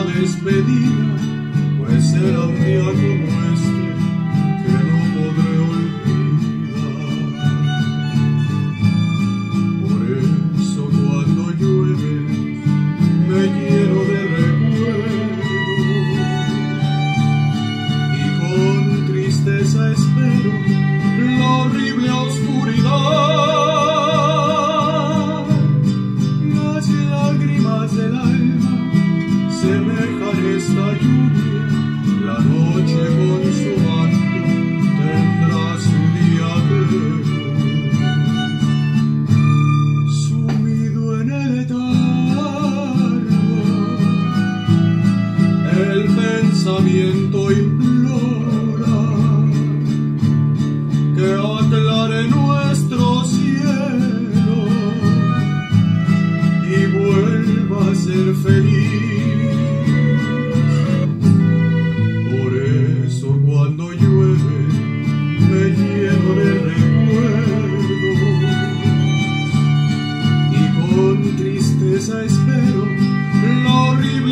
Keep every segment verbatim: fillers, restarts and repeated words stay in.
despedida, pues será un día como este que no podré olvidar. Por eso cuando llueve me lleno de recuerdos y con tristeza espero la horrible oscuridad. Las lágrimas del alma semejan esta lluvia, la noche con su manto tendrá su día de luz. Sumido en el letargo, el pensamiento implora que aclare nuestro cielo y vuelva a ser feliz. Por eso cuando llueve me lleno de recuerdos y con tristeza espero la horrible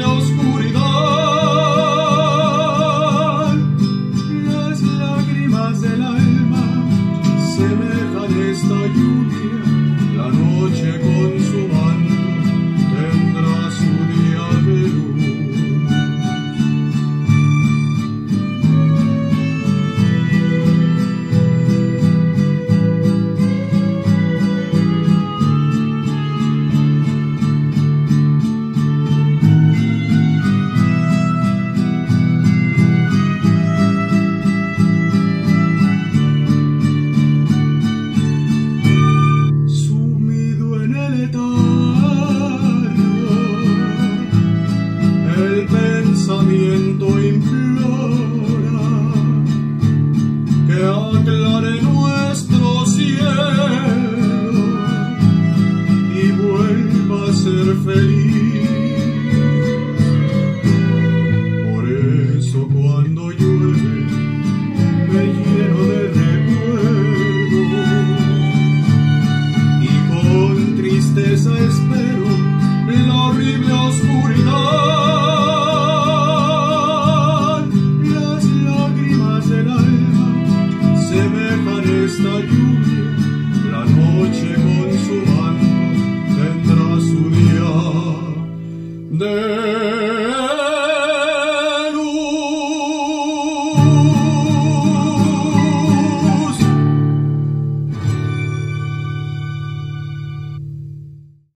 oscuridad. Las lágrimas del alma semejan esta lluvia, la noche con su manto tendrá su día de luz. El pensamiento implora que aclare nuestro cielo y vuelva a ser feliz. Por eso cuando llueve me lleno de recuerdos y con tristeza espero la horrible oscuridad. Las lágrimas del alma semejan esta lluvia,